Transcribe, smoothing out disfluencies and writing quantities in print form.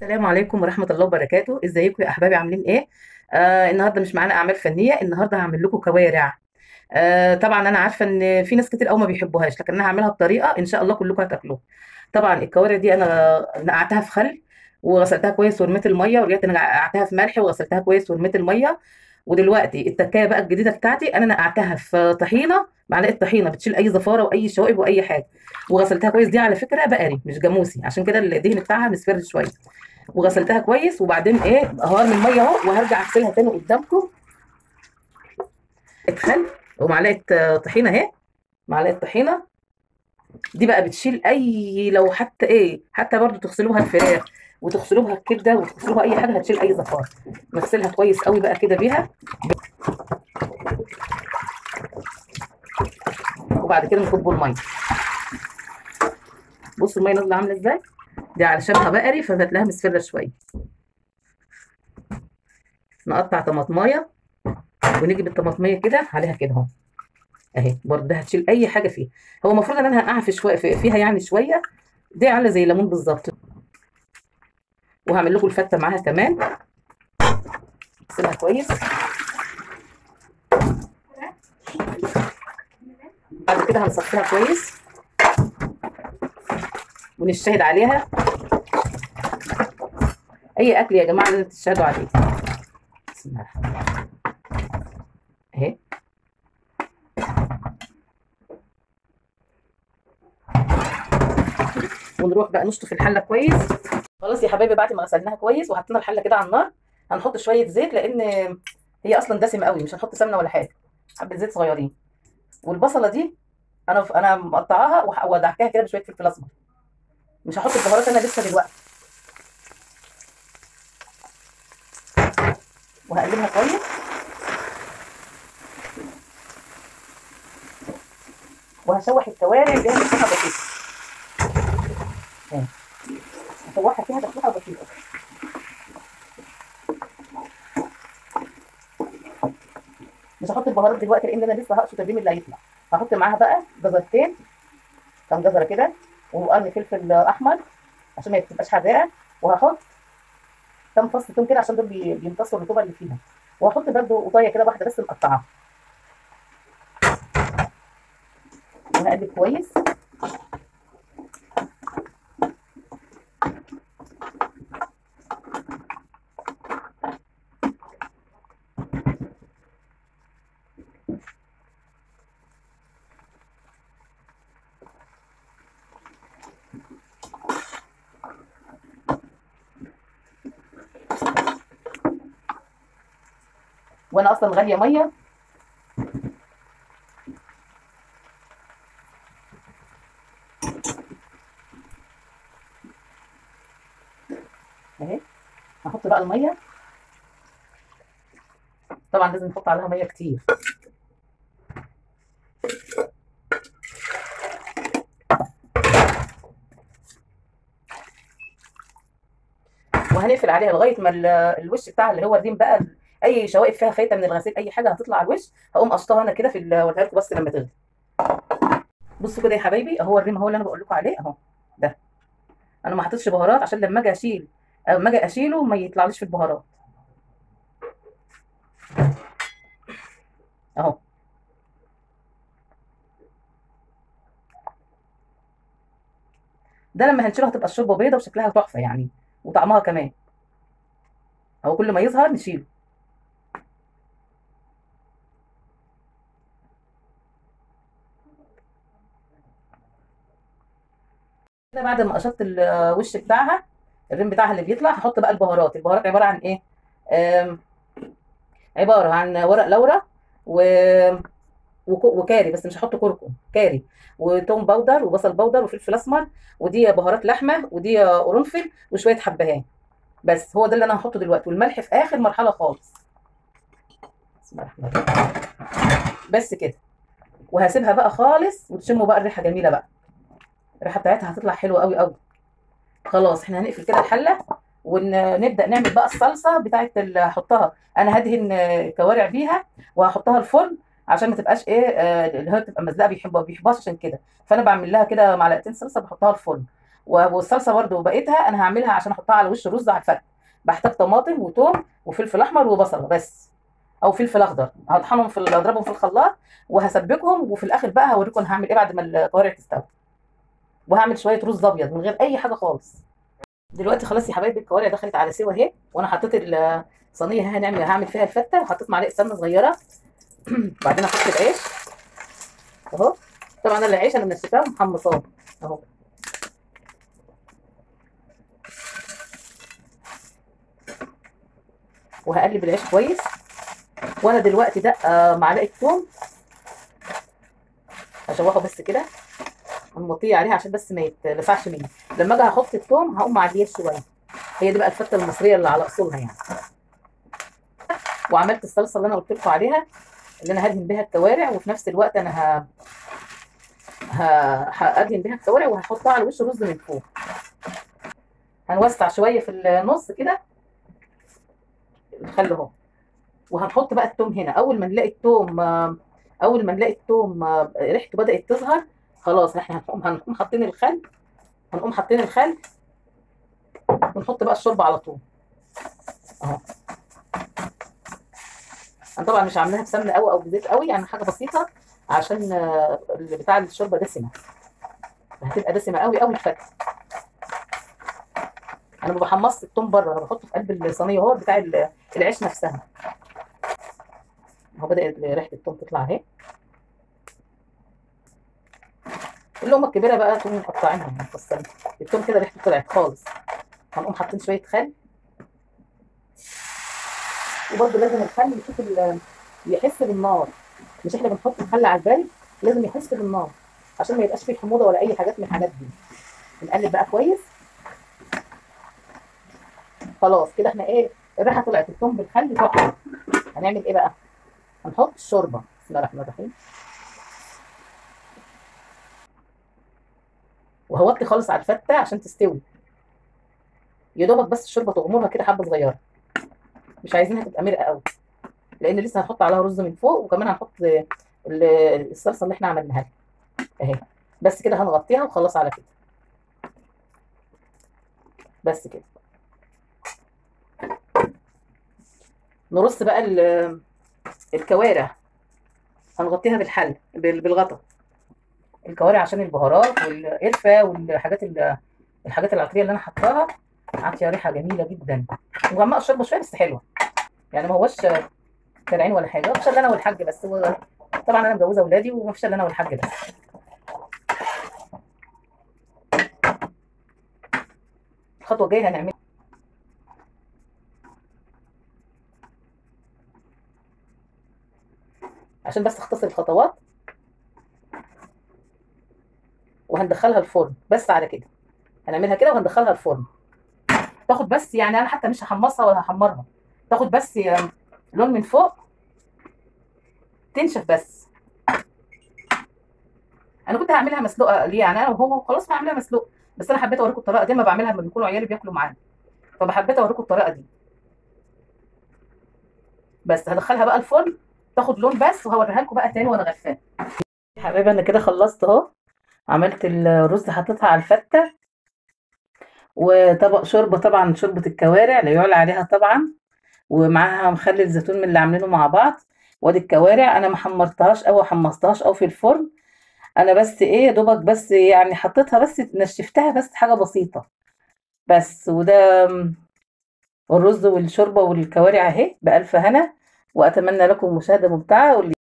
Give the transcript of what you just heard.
السلام عليكم ورحمة الله وبركاته. ازيكم يا احبابي؟ عاملين ايه؟ النهارده مش معانا اعمال فنية، النهارده هعمل لكم كوارع. طبعا انا عارفة ان في ناس كتير قوي ما بيحبوهاش، لكن انا هعملها بطريقة ان شاء الله كلكم هتاكلوها. طبعا الكوارع دي انا نقعتها في خل وغسلتها كويس ورميت المية، ورجعت نقعتها في ملح وغسلتها كويس ورميت المية. ودلوقتي التكايه بقى الجديده بتاعتي، انا نقعتها في طحينه، معلقه طحينه بتشيل اي زفاره واي شوائب واي حاجه. وغسلتها كويس، دي على فكره بقري مش جاموسي، عشان كده الدهن بتاعها مصفر شويه. وغسلتها كويس، وبعدين ايه هرمي الميه اهو وهرجع اغسلها تاني قدامكم. اتخل ومعلقه طحينه اهي، معلقه طحينه. دي بقى بتشيل اي، لو حتى ايه، حتى برضو تغسلوها الفراخ وتغسلوها الكبده وتغسلوها اي حاجه، هتشيل اي زفاره. نغسلها كويس قوي بقى كده بيها. وبعد كده نكبوا الميه. بصوا الميه نازله عامله ازاي، دي علشانها بقري فهتلاقيها مصفره شويه. نقطع طماطمايه ونجيب الطماطميه كده عليها كده اهو، اهي برضه هتشيل اي حاجه فيها. هو المفروض ان انا هقع في شويه فيها يعني شويه، دي عامله زي الليمون بالظبط. وهعمل لكم الفته معاها كمان. اغسلها كويس. بعد كده هنصفيها كويس ونشهد عليها. اي اكل يا جماعه لازم تشهدوا عليه. بسم الله الرحمن الرحيم. اهي. ونروح بقى نشطف الحله كويس. خلاص يا حبايبي، بعد ما غسلناها كويس وحطينا الحله كده على النار، هنحط شويه زيت، لان هي اصلا دسمه قوي، مش هنحط سمنه ولا حاجه. حبه زيت صغيرين. والبصله دي انا مقطعاها ودعكاها كده بشويه فلفل اسمر. مش هحط البهارات انا لسه دلوقتي. وهقلبها كويس. وهشوح الكوارع دي تشويحه بسيطه. اهي. هشوحها فيها تشويحه بسيطه. مش هحط البهارات دلوقتي لان انا لسه هقشط الريم اللي هيطلع. هحط معاها بقى جزرتين، كام جزره كده، وقرن فلفل احمر عشان ما تبقاش حراقه. وهحط كام فص ثوم كده عشان دول بيمتصوا الرطوبه اللي فيها. وهحط برده قطايه كده واحده بس مقطعاها. وهقلب كويس. وانا اصلا غاليه ميه. اهي. هحط بقى الميه. طبعا لازم نحط عليها ميه كتير. وهنقفل عليها لغايه ما الوش بتاعها اللي هو الريم بقى، اي شوائب فيها فايته من الغسيل اي حاجه هتطلع على الوش. هقوم قشطها انا كده اوريها لكم بس لما تغلي. بصوا كده يا حبايبي، اهو الريم اهو اللي انا بقول لكم عليه اهو. ده انا ما حطيتش بهارات عشان لما اجي اشيل، اما اجي اشيله ما يطلعليش في البهارات. اهو. ده لما هنشيله هتبقى الشوربه بيضه وشكلها تحفه يعني، وطعمها كمان. اهو كل ما يظهر نشيله. كده بعد ما قشطت الوش بتاعها، الريم بتاعها اللي بيطلع، هحط بقى البهارات. البهارات عباره عن ايه؟ آم، عباره عن ورق لورا و... وكاري، بس مش هحط كركم، كاري وتوم باودر وبصل باودر وفلفل اسمر. ودي بهارات لحمه، ودي قرنفل وشويه حبهان. بس هو ده اللي انا هحطه دلوقتي، والملح في اخر مرحله خالص. بسم الله الرحمن الرحيم. بس كده. وهسيبها بقى خالص وتشموا بقى الريحه جميله بقى. الريحه بتاعتها هتطلع حلوه قوي قوي. خلاص احنا هنقفل كده الحله ونبدا نعمل بقى الصلصه بتاعت اللي هحطها. انا هدهن كوارع بيها وهحطها الفرن عشان ما تبقاش ايه، اللي هي تبقى مزلقه، بيحبوها عشان كده. فانا بعمل لها كده معلقتين صلصه بحطها الفرن. والصلصه برده بقيتها انا هعملها عشان احطها على وش الرز على الفتة. بحتاج طماطم وتوم وفلفل احمر وبصله بس، او فلفل اخضر، هطحنهم اضربهم في الخلاط وهسبكهم، وفي الاخر بقى هوريكم انا هعمل ايه بعد ما الكوارع تستوي. وهعمل شويه رز ابيض من غير اي حاجه خالص. دلوقتي خلاص يا حبايبي الكوارع دخلت على سوا اهي، وانا حطيت الصينيه هعمل فيها الفته، وحطيت معلقه سمنه صغيره. بعدين احط العيش اهو. طبعا انا العيش انا منشفاه ومحمصاه اهو. وهقلب العيش كويس. وانا دلوقتي ده معلقه ثوم اشوحه بس كده، مطيه عليها عشان بس ما يتلسعش مني. لما اجي هحط الثوم هقوم معليه شويه. هي دي بقى الفته المصريه اللي على اصولها يعني. وعملت الصلصه اللي انا قلت لكم عليها، اللي انا هدهن بيها الكوارع، وفي نفس الوقت انا هدهن بيها الكوارع وهحطها على وش رز من فوق. هنوسع شويه في النص كده الخل اهو. وهنحط بقى التوم هنا. اول ما نلاقي التوم ريحته بدأت تظهر، خلاص احنا هنقوم حاطين الخل. ونحط بقى الشوربه على طول اهو. انا طبعا مش عاملاها بسمنه قوي او بزيت قوي، يعني حاجه بسيطه عشان بتاع الشوربه دسمه، هتبقى دسمه قوي قوي الفتة. انا ما بحمصش التوم بره، انا بحطه في قلب الصينيه هو بتاع العيش نفسها. اهو بدأت ريحه التوم تطلع اهي. اللقمه الكبيره بقى تقوم مقطعينها مفصلين. التوم كده ريحته طلعت خالص. هنقوم حاطين شويه خل. وبرده لازم الخل يحس بالنار. مش احنا بنحط الخل على البارد، لازم يحس بالنار عشان ما يبقاش فيه حموضه ولا اي حاجات من الحاجات دي. نقلب بقى كويس. خلاص كده احنا ايه، الريحه طلعت، الثوم بالخل تحفه. هنعمل ايه بقى؟ هنحط الشوربه. بسم الله الرحمن الرحيم. وهوطي خالص على الفته عشان تستوي. يا دوبك بس الشوربه تغمرها كده حبه صغيره، مش عايزينها تبقى مرقه قوي، لان لسه هنحط عليها رز من فوق، وكمان هنحط الصلصه اللي احنا عملناها لها اهي. بس كده هنغطيها وخلاص على كده. بس كده. نرص بقى الكوارع. هنغطيها بالغطا. الكوارع عشان البهارات والقرفه والحاجات الحاجات العطريه اللي انا حطاها، عاطيه ريحه جميله جدا. مغمقه الشوربه شويه بس حلوه، يعني ما هوش كالعين ولا حاجه. مفيش الا انا والحاج بس. طبعا انا مجوزه اولادي ومفيش الا انا والحاج بس. الخطوه الجايه هنعمل عشان بس اختصر الخطوات. وهندخلها الفرن بس على كده. هنعملها كده وهندخلها الفرن. تاخد بس، يعني انا حتى مش هحمصها ولا هحمرها، تاخد بس لون من فوق، تنشف بس. انا كنت هعملها مسلوقه ليه، يعني انا وهو خلاص هعملها مسلوقه، بس انا حبيت اوريكم الطريقه دي. ما بعملها لما بيكونوا عيالي بياكلوا معانا، فحبيت اوريكم الطريقه دي. بس هدخلها بقى الفرن تاخد لون بس، وهوريها لكم بقى تاني وانا غرفان. يا حبايبي انا كده خلصت اهو. عملت الرز حطيتها على الفته، وطبق شوربه، طبعا شوربه الكوارع لا يعلى عليها طبعا، ومعاها مخلل زيتون من اللي عاملينه مع بعض. وادي الكوارع انا ما حمرتهاش او حمصتهاش او في الفرن، انا بس ايه يا دوبك بس يعني حطيتها بس نشفتها بس حاجه بسيطه بس. وده الرز والشوربه والكوارع اهي بألف هنا. واتمنى لكم مشاهده ممتعه.